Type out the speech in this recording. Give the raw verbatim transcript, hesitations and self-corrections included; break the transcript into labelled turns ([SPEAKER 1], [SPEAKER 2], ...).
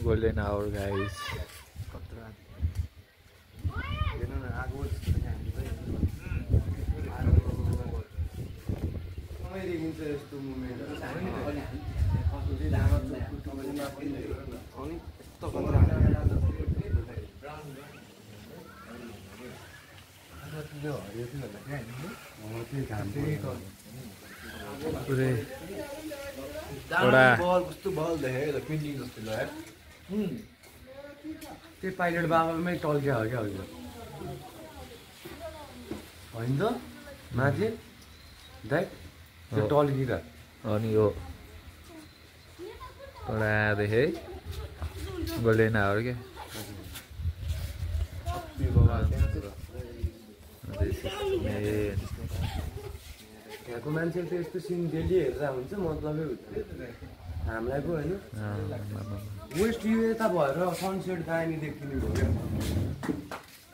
[SPEAKER 1] golden hour guys पुरै
[SPEAKER 2] त्यो pilot बाबामै टल्क्या हो क्या हजुर होइन त माथि दाइ त्यो टल्किँदा
[SPEAKER 1] अनि यो एउटा देखे गोल्डन आवर क्या
[SPEAKER 2] यहाँको मान्छेले त यस्तो सिन डेली हेरेर हुन्छ मतलबै हुँदैन हामीलाई पो होइन वेस्ट यु यता भएर सनसेट दामी देखिने भयो क्या